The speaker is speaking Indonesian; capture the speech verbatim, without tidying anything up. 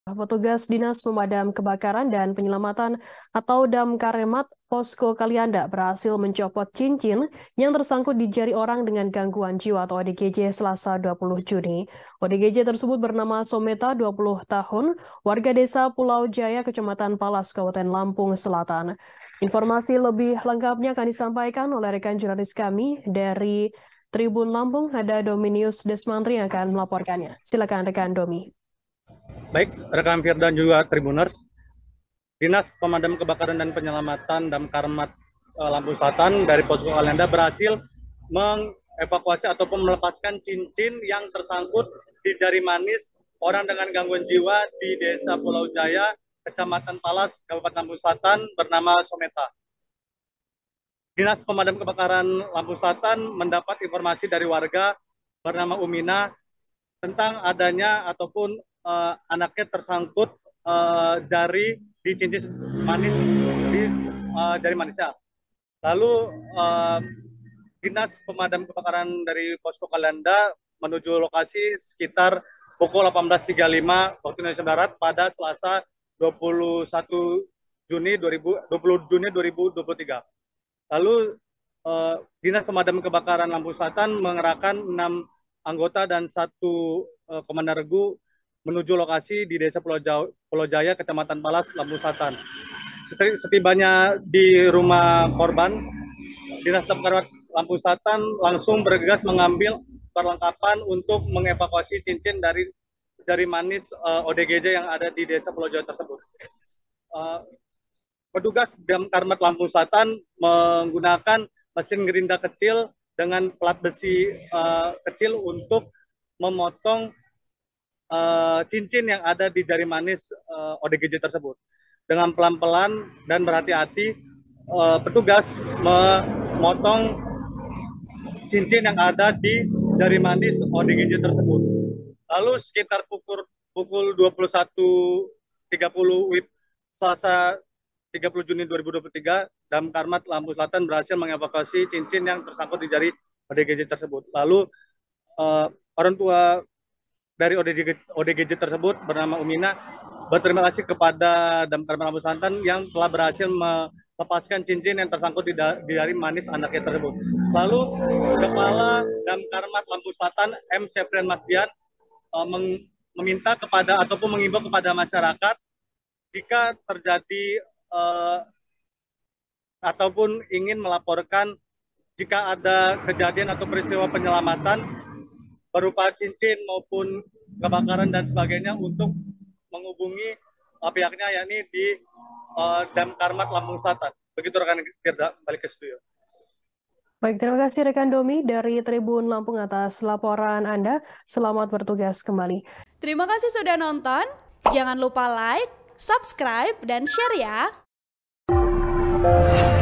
Petugas Dinas Pemadam Kebakaran dan Penyelamatan atau Damkaremat Posko Kalianda berhasil mencopot cincin yang tersangkut di jari orang dengan gangguan jiwa atau O D G J Selasa dua puluh Juni. O D G J tersebut bernama Someta, dua puluh tahun, warga desa Pulau Jaya, Kecamatan Palas, Kabupaten Lampung Selatan. Informasi lebih lengkapnya akan disampaikan oleh rekan jurnalis kami dari Tribun Lampung, ada Dominius Desmantri yang akan melaporkannya. Silakan rekan Domi. Baik, rekan Firda dan juga Tribuners, Dinas Pemadam Kebakaran dan Penyelamatan Damkarmat eh, Lampung Selatan dari Posko Kalianda berhasil mengevakuasi ataupun melepaskan cincin yang tersangkut di jari manis orang dengan gangguan jiwa di Desa Pulau Jaya, Kecamatan Palas, Kabupaten Lampung Selatan bernama Someta. Dinas Pemadam Kebakaran Lampung Selatan mendapat informasi dari warga bernama Umina tentang adanya ataupun uh, anaknya tersangkut uh, jari di cincin manis di uh, jari manisnya. Lalu uh, Dinas Pemadam Kebakaran dari Posko Kalianda menuju lokasi sekitar pukul delapan belas tiga puluh lima waktu Indonesia Barat pada Selasa dua puluh satu Juni dua puluh Juni dua ribu dua puluh tiga. Lalu uh, Dinas Pemadam Kebakaran Lampung Selatan mengerahkan enam anggota dan satu uh, komandan regu menuju lokasi di Desa Pulau Jaya, Pulau Jaya, Kecamatan Palas, Lampung Selatan. Setibanya di rumah korban, Dinas Damkar Lampung Selatan langsung bergegas mengambil perlengkapan untuk mengevakuasi cincin dari jari manis uh, O D G J yang ada di Desa Pulau Jaya tersebut. Uh, Petugas Damkarmat Lampung Selatan menggunakan mesin gerinda kecil dengan plat besi uh, kecil untuk memotong uh, cincin yang ada di jari manis uh, O D G J tersebut. Dengan pelan-pelan dan berhati-hati, uh, petugas memotong cincin yang ada di jari manis O D G J tersebut. Lalu sekitar pukul pukul dua puluh satu tiga puluh W I B Selasa tiga puluh Juni dua ribu dua puluh tiga, Damkarmat Lampung Selatan berhasil mengevakuasi cincin yang tersangkut di jari O D G J tersebut. Lalu uh, orang tua dari O D G J, O D G J tersebut bernama Umina berterima kasih kepada Damkarmat Lampung Selatan yang telah berhasil melepaskan cincin yang tersangkut di, di jari manis anaknya tersebut. Lalu Kepala Damkarmat Lampung Selatan M. Septrian Masdian uh, meminta kepada ataupun mengimbau kepada masyarakat jika terjadi Uh, ataupun ingin melaporkan jika ada kejadian atau peristiwa penyelamatan berupa cincin maupun kebakaran dan sebagainya untuk menghubungi uh, pihaknya yakni di uh, Damkarmat Lampung Selatan. Begitu rekan Firda, balik ke studio. Baik, terima kasih rekan Domi dari Tribun Lampung atas laporan Anda. Selamat bertugas kembali. Terima kasih sudah nonton. Jangan lupa like, subscribe, dan share ya.